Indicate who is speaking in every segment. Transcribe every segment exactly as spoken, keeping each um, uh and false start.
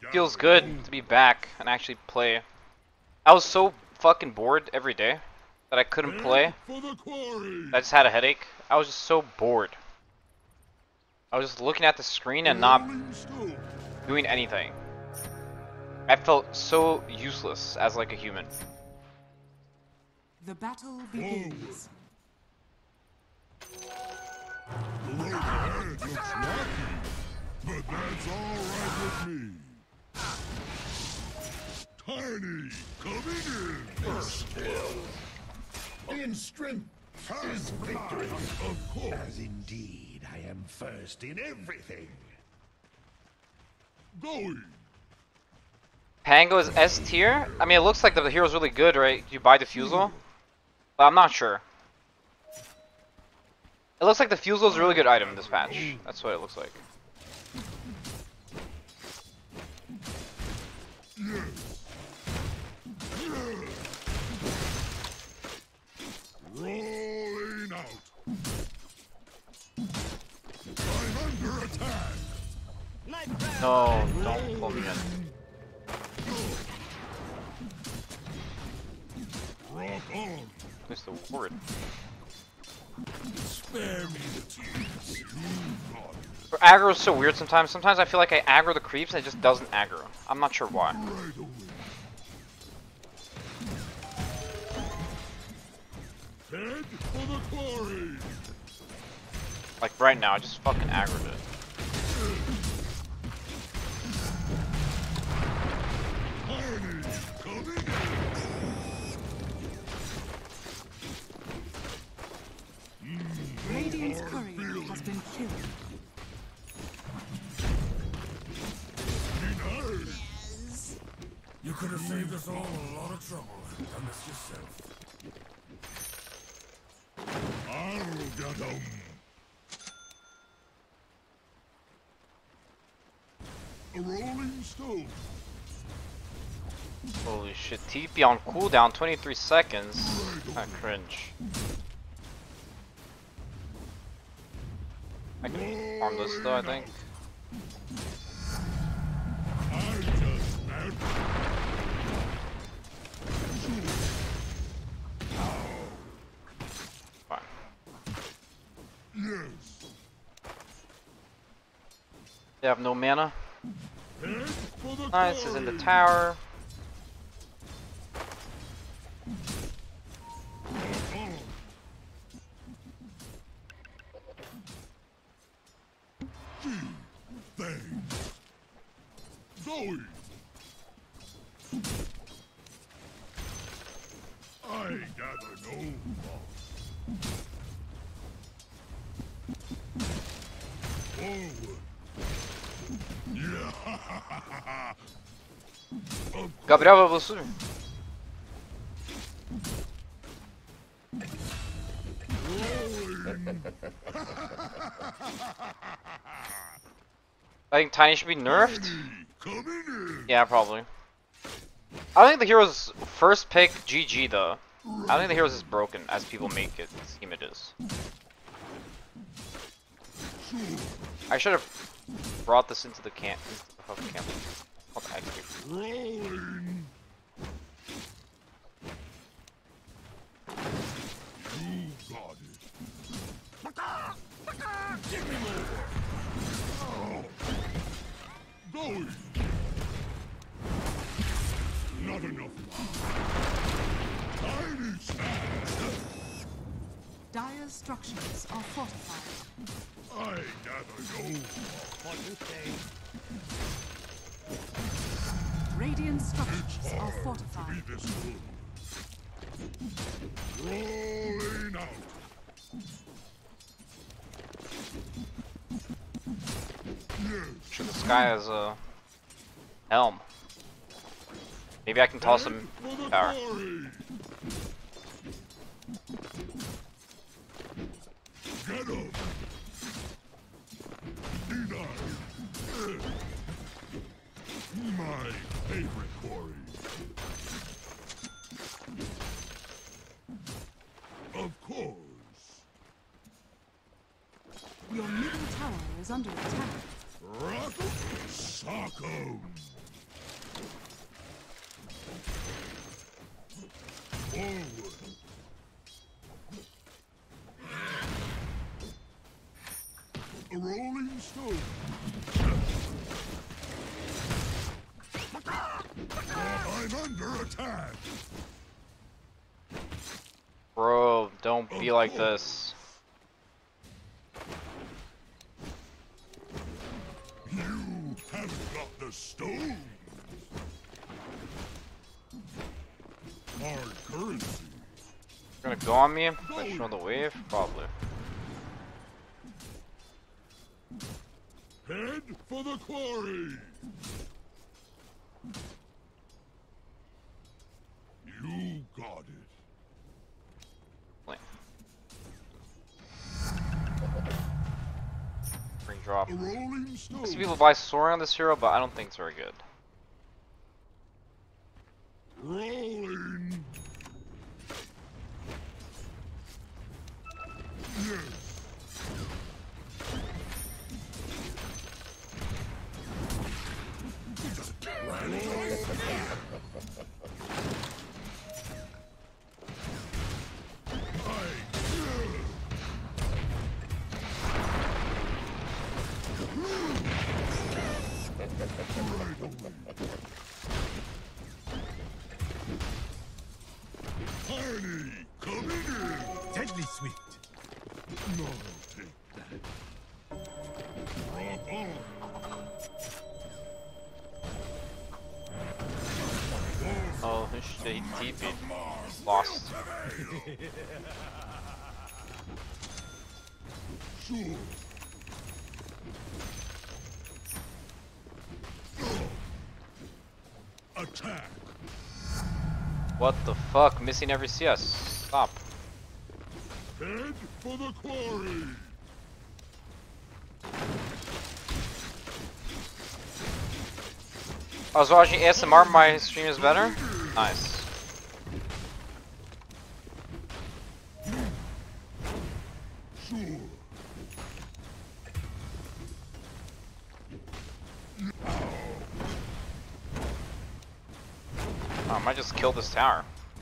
Speaker 1: Feels good to be back and actually play. I was so fucking bored every day that I couldn't play. I just had a headache. I was just so bored. I was just looking at the screen and not doing anything. I felt so useless as like a human.
Speaker 2: The battle begins.
Speaker 3: The road ahead looks rocky, but that's all right with me. Tiny, coming in. First blow. In strength is victory. Of course. As indeed, I am first in everything. Going.
Speaker 1: Pango is S tier? I mean, it looks like the hero's really good, right? You buy Diffusal? But I'm not sure. It looks like the Diffusal is a really good item in this patch. That's what it looks like.
Speaker 3: Rolling out. I'm under attack.
Speaker 1: No, don't pull me in.
Speaker 3: Rock on.
Speaker 1: Where's the ward?
Speaker 3: Spare me the tears. You got it.
Speaker 1: For aggro is so weird sometimes. Sometimes I feel like I aggro the creeps and it just doesn't aggro. I'm not sure why.
Speaker 3: Right away. Head for the quarry.
Speaker 1: Like right now, I just fucking aggroed it.
Speaker 3: Tiny, coming in.
Speaker 2: Radiant's courier has been killed.
Speaker 3: Denied.
Speaker 4: You could have saved us all a lot of trouble and done this yourself.
Speaker 3: I'll get 'em. A rolling stone.
Speaker 1: Holy shit, T P on cooldown, twenty-three seconds. Kinda cringe. I can farm this though, I think.
Speaker 3: I just met.
Speaker 1: Fine.
Speaker 3: Yes.
Speaker 1: They have no mana.
Speaker 3: Head for the
Speaker 1: Nice is in the
Speaker 3: quarry.
Speaker 1: tower.
Speaker 3: On. Gee, thanks. Going. I gather no loss. Forward. Yeah. Of
Speaker 1: Gabriel vai você.
Speaker 3: rolling.
Speaker 1: I think Tiny should be nerfed.
Speaker 3: Coming in.
Speaker 1: Yeah, probably. I don't think the hero's first pick G G though. I don't think the hero's as broken as people make it seem it is. I should have brought this into the camp. Into the fucking camp. Called the execute.
Speaker 3: Rolling. You got it. Give me more. Oh. Going. Not enough. Tiny snack.
Speaker 2: Dire structures are fortified.
Speaker 3: I gather no. What you say?
Speaker 2: Radiant
Speaker 3: It's
Speaker 2: structures are
Speaker 3: hard to
Speaker 2: fortified.
Speaker 3: be this good. Rolling out. Yes.
Speaker 1: Sure, this guy has a helm. Maybe I can toss him
Speaker 3: For the
Speaker 1: power.
Speaker 3: quarry. Get him. Denied. My favorite quarry. Of course.
Speaker 2: Your middle tower is under attack.
Speaker 3: Rock. Sock 'em. Forward. A rolling stone. I'm under attack.
Speaker 1: Bro, don't be like this.
Speaker 3: You have got the stone. Hard currency.
Speaker 1: You're gonna go on me? Control the wave? Probably.
Speaker 3: Head for the quarry. You got it.
Speaker 1: Ring drop.
Speaker 3: A rolling stone.
Speaker 1: Some people buy soaring on this hero, but I don't think it's very good.
Speaker 3: Rolling. Yes. Hardy, coming in.
Speaker 4: Deadly sweet.
Speaker 3: No, I'll take that. Rock on.
Speaker 1: Oh, shit, he T P'd. Lost.
Speaker 3: Sure. Attack.
Speaker 1: What the fuck? Missing every C S. Stop.
Speaker 3: Head for the quarry.
Speaker 1: I was watching A S M R, my stream is better? Nice.
Speaker 3: Sure.
Speaker 1: Oh, I might just kill this tower.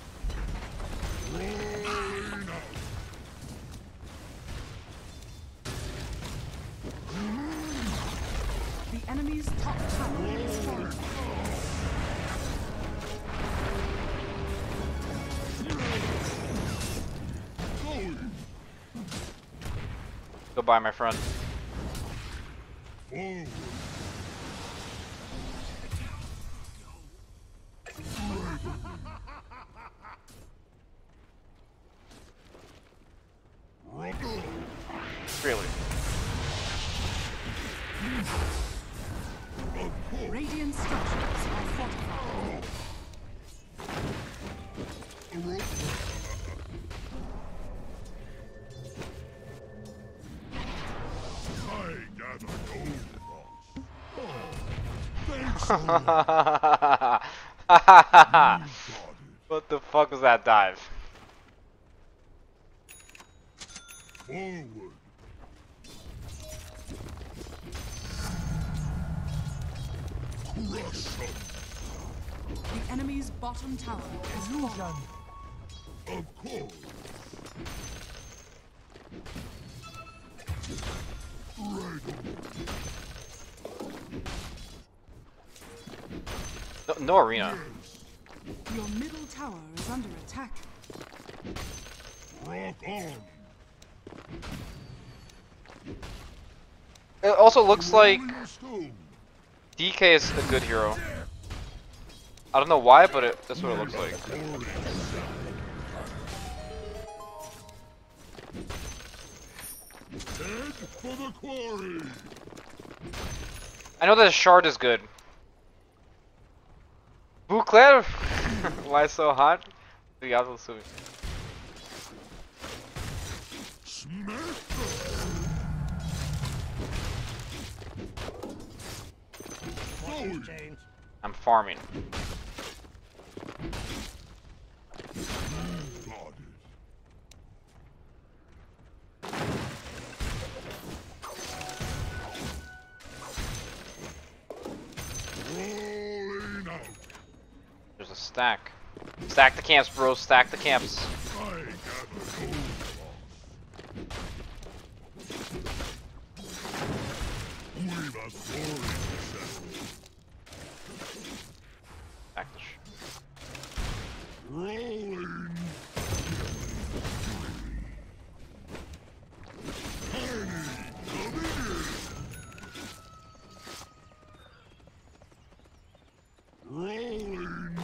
Speaker 3: Rolling out.
Speaker 2: The enemy's top tower is falling.
Speaker 3: Going.
Speaker 1: Goodbye, my friend.
Speaker 3: Forward. Rock on.
Speaker 1: Really.
Speaker 3: Of course.
Speaker 2: Radiant structures are fortified.
Speaker 3: A rope. I gather gold rocks. Oh, thanks. Lord. You got it.
Speaker 1: What the fuck was that dive?
Speaker 3: Forward. Crush them.
Speaker 2: The enemy's bottom tower is falling.
Speaker 3: Of course. Right on.
Speaker 1: No, no arena.
Speaker 3: Yes.
Speaker 2: Your middle tower is under attack.
Speaker 3: Rock on.
Speaker 1: It also looks like
Speaker 3: Rolling stone.
Speaker 1: D K is a good hero. I don't know why, but it, that's what it looks like.
Speaker 3: Quarry. Head for the quarry.
Speaker 1: I know that Shard is good. Bouclair? Why so hot? Obrigado, Silvio.
Speaker 3: Smack them. Going.
Speaker 1: I'm farming.
Speaker 3: Got it. Rolling out.
Speaker 1: There's a to stack. Stack the camps, bro. Stack the camps.
Speaker 3: I gather gold We've a story to settle.
Speaker 1: Stack the sh
Speaker 3: Rolling. Rolling.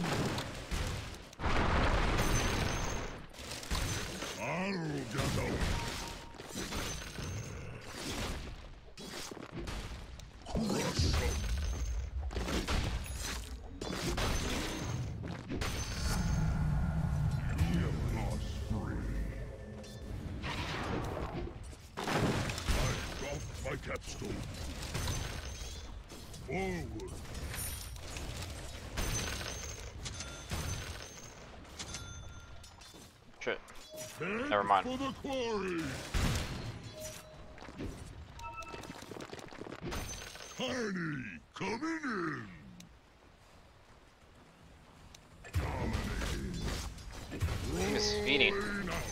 Speaker 3: Arrogado. Crush them. You have lost free. I doff my capstone. Forward.
Speaker 1: Shit.
Speaker 3: Head
Speaker 1: Never mind.
Speaker 3: For the quarry. Tiny coming in. Dominating.
Speaker 1: Miss feeding.
Speaker 3: Rolling out.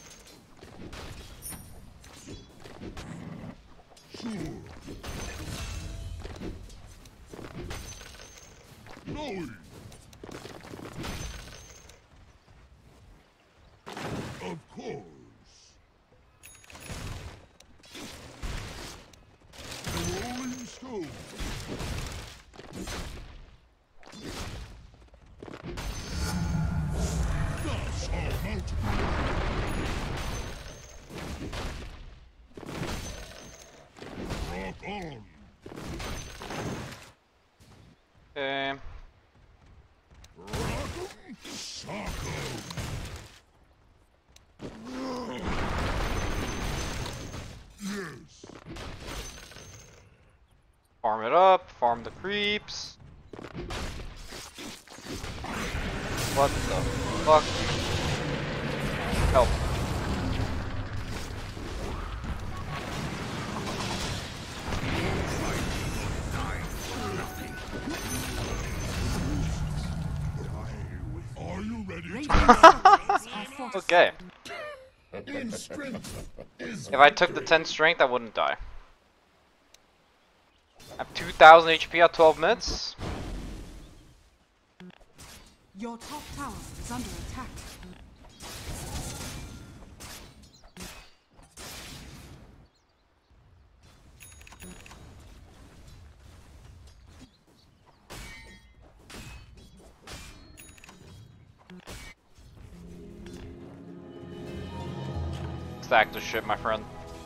Speaker 3: Sure. Knowing. Of course. The Rolling Stone. That's our mountain. Rock on.
Speaker 1: Okay.
Speaker 3: Rock'em sock'em. Yes.
Speaker 1: Farm it up. Farm the creeps. What the fuck? Help.
Speaker 3: Are you ready?
Speaker 2: Radiant structures are fortified.
Speaker 1: Okay.
Speaker 3: In strength is
Speaker 1: If I took the ten strength, I wouldn't die. I have two thousand H P at twelve minutes.
Speaker 2: Your top tower is under attack.
Speaker 1: Stack the shit, my friend.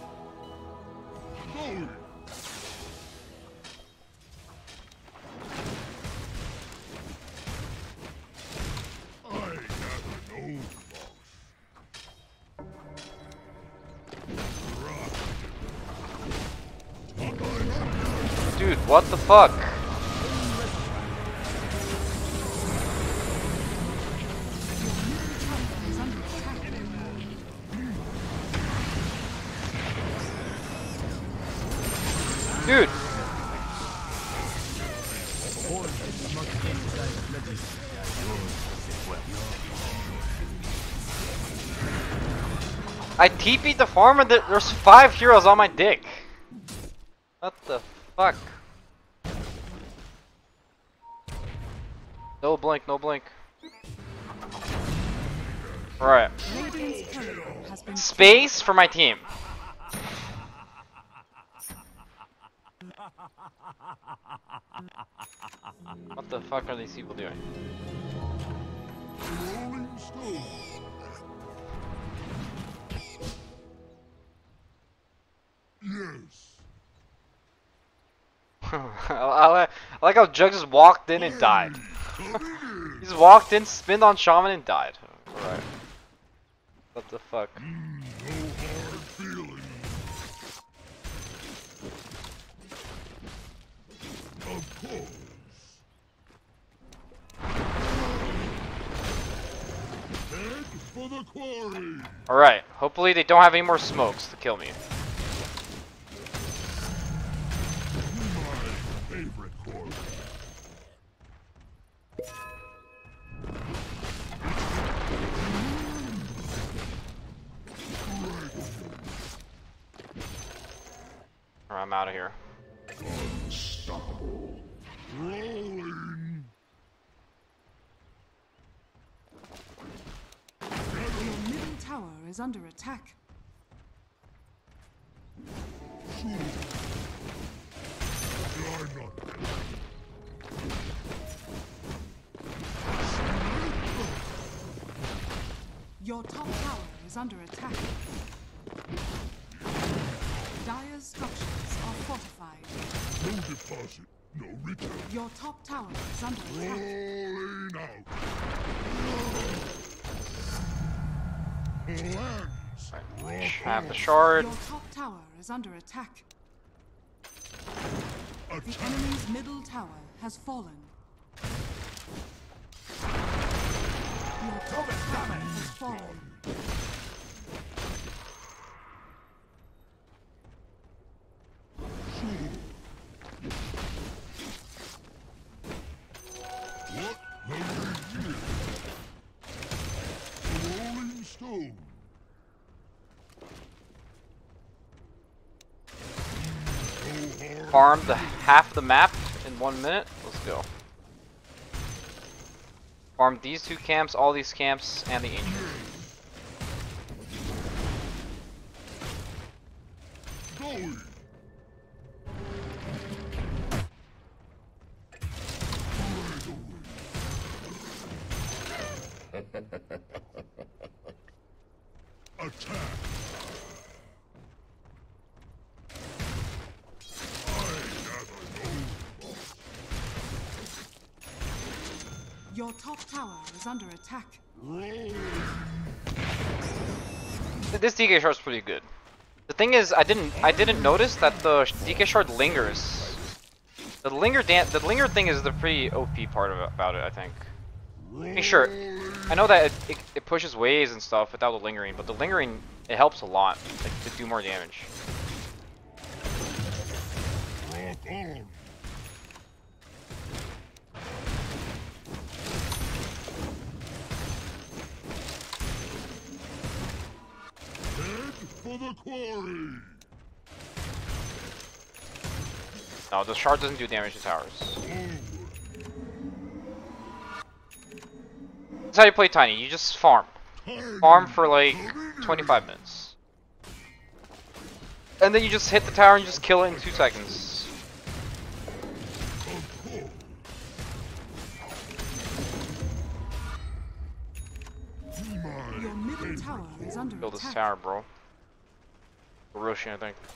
Speaker 3: going. I gather no loss. Right.
Speaker 1: Dude, what the fuck?
Speaker 2: Is under attack.
Speaker 1: Dude! I T P'd the farm and there's five heroes on my dick. What the fuck? No blink, no blink. Alright.
Speaker 2: Radiant's courier has been
Speaker 1: Space for my team. What the fuck are these people doing?
Speaker 3: Rolling stone. Yes.
Speaker 1: I, I, like, I like how Jug just walked in and died.
Speaker 3: Coming in.
Speaker 1: He just walked in, spinned on Shaman and died. Alright. What the fuck?
Speaker 3: Mm, no hard feelings. Of course. Head for the quarry.
Speaker 1: Alright, hopefully they don't have any more smokes to kill me.
Speaker 3: My favorite quarry.
Speaker 1: Or I'm out of here.
Speaker 3: Unstoppable. Rolling.
Speaker 2: Your middle tower is under attack.
Speaker 3: I'm not.
Speaker 2: Your top tower is under attack. Dire's structures are fortified.
Speaker 3: No deposit, no return.
Speaker 2: Your top tower is under attack.
Speaker 3: Rolling out. Lands.
Speaker 1: Right. Have the shard.
Speaker 2: Your top tower is under attack. The
Speaker 3: Attack.
Speaker 2: enemy's middle tower has fallen. Your top tower has fallen.
Speaker 3: What have we here? The Rolling Stone.
Speaker 1: Farm the half the map in one minute. Let's go. Farm these two camps, all these camps, and the ancient.
Speaker 3: Going. Attack.
Speaker 2: Your top tower is under attack.
Speaker 1: This D K shard's pretty good. The thing is, I didn't I didn't notice that the D K shard lingers. The linger dan the linger thing is the pretty O P part of it, about it, I think. I mean, sure, I know that it, it, it pushes waves and stuff without the lingering, but the lingering, it helps a lot, like, to do more damage.
Speaker 3: Rock on. Head for the quarry.
Speaker 1: No, the shard doesn't do damage to towers. That's how you play Tiny, you just farm. Farm for like twenty-five minutes. And then you just hit the tower and you just kill it in two seconds.
Speaker 2: Your middle tower is under
Speaker 1: Kill this
Speaker 2: attack.
Speaker 1: tower, bro. Orochi, I think.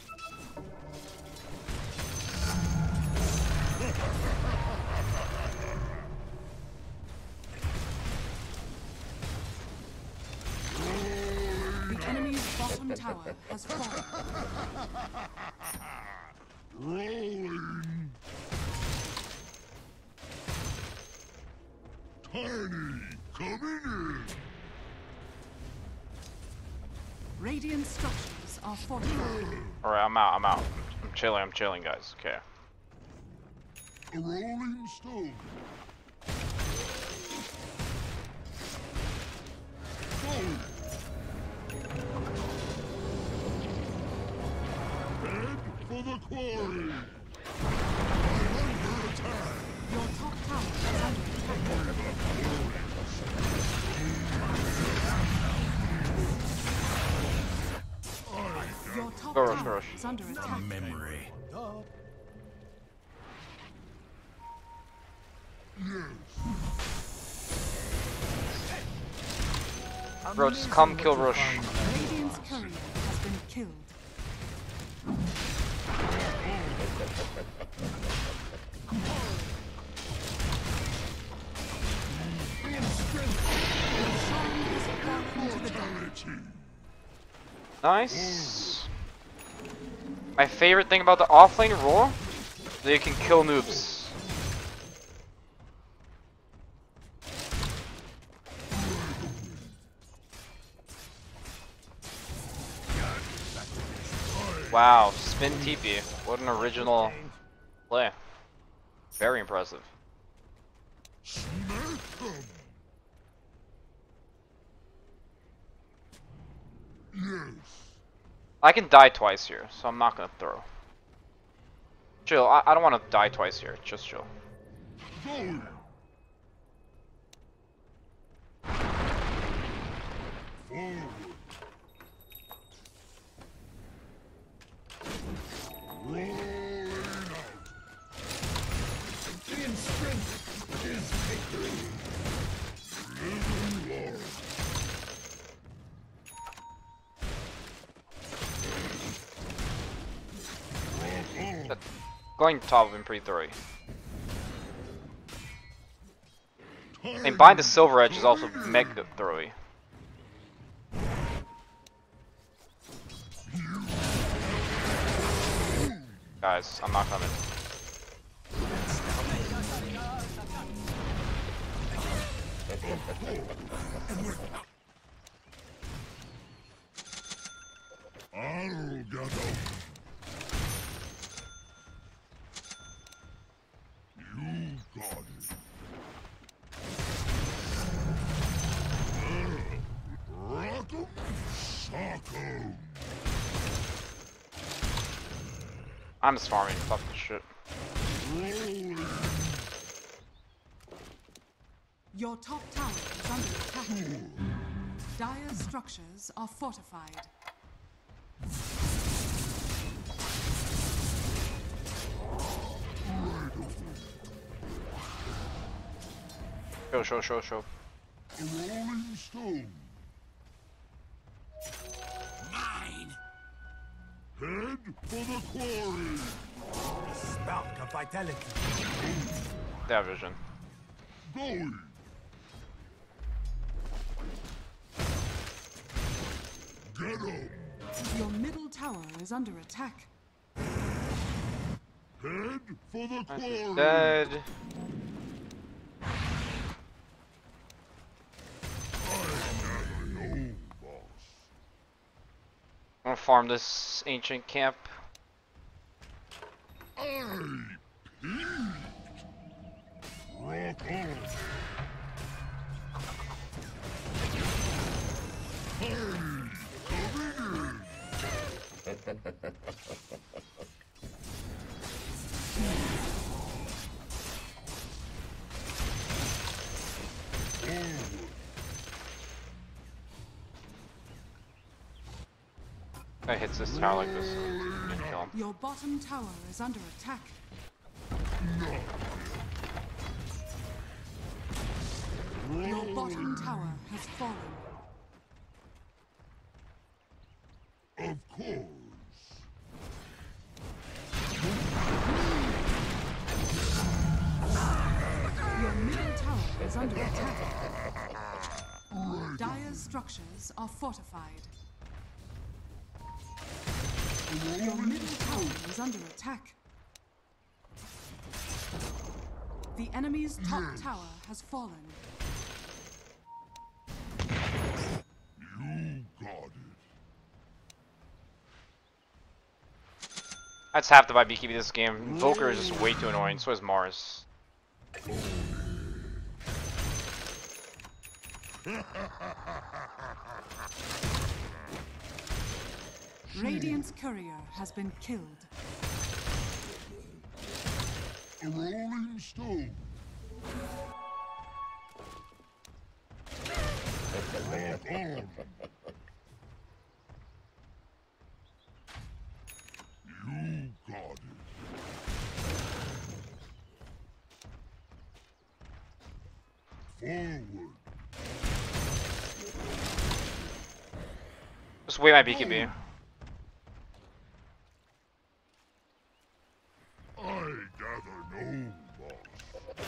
Speaker 2: The enemy's bottom tower has fallen.
Speaker 3: Rolling. Tiny coming in.
Speaker 2: Radiant structures are fortified.
Speaker 1: Alright, I'm out, I'm out. I'm chilling, I'm chilling, guys. Okay.
Speaker 3: A rolling stone. Go. Head for the quarry. I'm under attack.
Speaker 2: Your top tower is under attack. Your top
Speaker 1: Go rush,
Speaker 2: tower
Speaker 1: rush.
Speaker 2: is under attack.
Speaker 4: Memory.
Speaker 1: Bro, just come kill Rush.
Speaker 2: Radiant's courier has been killed.
Speaker 1: Nice. My favorite thing about the offlane role is that you can kill noobs. Wow, spin T P. What an original play. Very impressive.
Speaker 3: Smack 'em. Yes.
Speaker 1: I can die twice here, so I'm not gonna throw. Chill. I, I don't want to die twice here. Just chill.
Speaker 3: Going. Forward. Rolling out. In strength is victory. Living Lord.
Speaker 1: That, going top would have been pretty thorough. And buying the silver edge is also mega thorough. Guys, I'm not coming.
Speaker 3: I'll get up. You got it. Rock'em, sock'em.
Speaker 1: I'm just farming. Fuck this shit.
Speaker 3: Rolling.
Speaker 2: Your top tower is under attack. Dire structures are fortified.
Speaker 1: Show, show, show, show.
Speaker 3: A rolling stone.
Speaker 4: Mine.
Speaker 3: Head for the quarry.
Speaker 4: Spark of vitality.
Speaker 1: They have vision.
Speaker 3: Going. Get up.
Speaker 2: Your middle tower is under attack.
Speaker 3: Head for the quarry.
Speaker 1: Dead.
Speaker 3: I'm no boss.
Speaker 1: I'm gonna farm this ancient camp.
Speaker 3: I peaked. Rock on. Hey, coming in.
Speaker 1: Guy hits this tower like this. You can kill him.
Speaker 2: Your bottom tower is under attack. Your bottom tower has fallen.
Speaker 3: Of course.
Speaker 2: Your middle tower is under attack. Dire structures are fortified. Your middle tower is under attack. The enemy's top tower has fallen.
Speaker 3: You got it.
Speaker 1: That's half the buy B K B this game. Invoker is just way too annoying, so is Mars.
Speaker 2: Radiant's courier has been killed.
Speaker 3: A rolling stone. Rock on. You got it. Forward.
Speaker 1: Just wait my B K B.
Speaker 3: I gather no loss.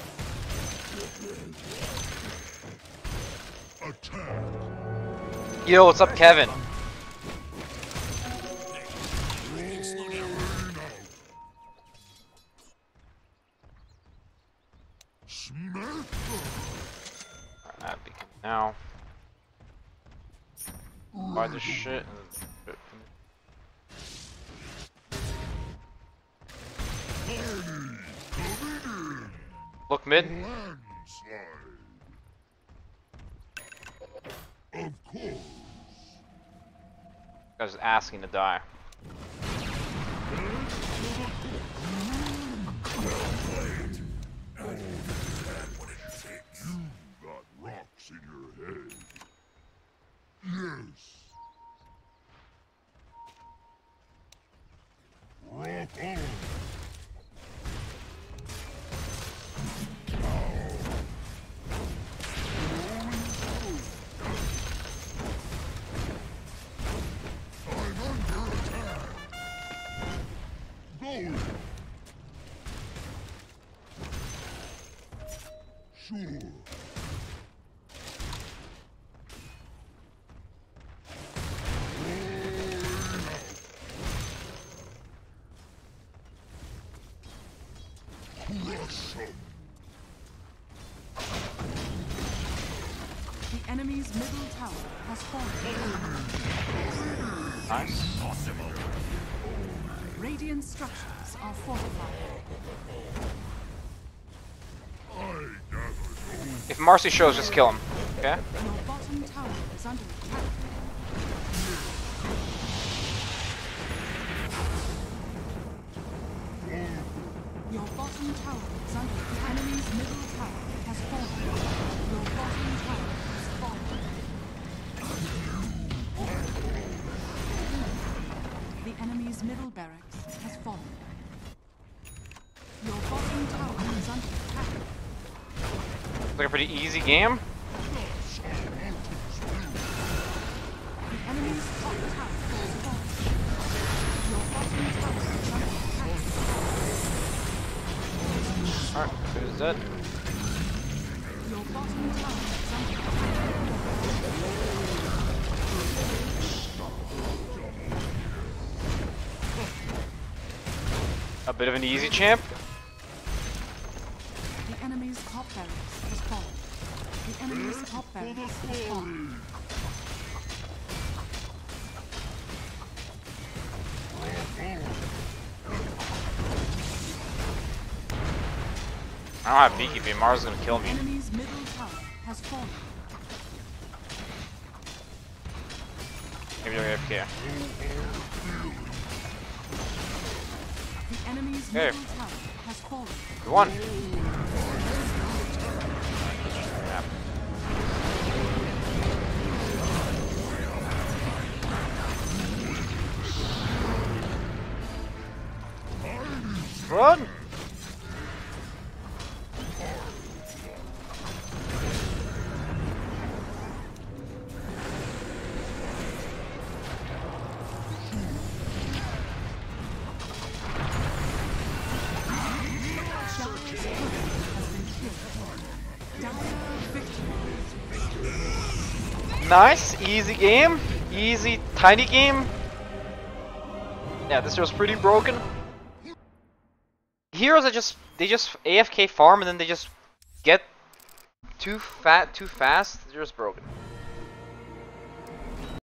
Speaker 3: Attack.
Speaker 1: Yo, what's up, Kevin?
Speaker 3: Rolling out. Smack them.
Speaker 1: Alright, B K B now. Buy the shit. Look mid.
Speaker 3: Landslide. Of course.
Speaker 1: Guy's asking to die.
Speaker 3: sure. Crush 'em.
Speaker 2: The enemy's middle tower has fallen.
Speaker 1: Nice.
Speaker 2: Radiant structures are fortified.
Speaker 1: If Marcy shows, just kill him. Okay?
Speaker 2: Your bottom tower is under attack. Your bottom tower is under attack. The enemy's middle tower has fallen. Your bottom tower has fallen. The enemy's middle barracks has fallen. Your bottom tower is under attack.
Speaker 1: Looks like a pretty easy game.
Speaker 2: The enemy's top tower has fallen. Your bottom tower is under attack.
Speaker 1: Alright, who's dead?
Speaker 2: Your bottom tower is under attack.
Speaker 1: A bit of an easy champ.
Speaker 2: The enemy's top barracks has fallen. The enemy's top barracks has fallen.
Speaker 1: I don't have beekeeping. Mars is gonna kill
Speaker 2: The
Speaker 1: me.
Speaker 2: enemy's middle tower has fallen.
Speaker 1: Maybe they're A F K.
Speaker 2: The enemy's
Speaker 1: Okay.
Speaker 2: middle tower has fallen.
Speaker 1: We won. Run! Nice, easy game, easy, tiny game. Yeah, this was pretty broken. Heroes are just, they just A F K farm and then they just get too fat, too fast. They're just broken.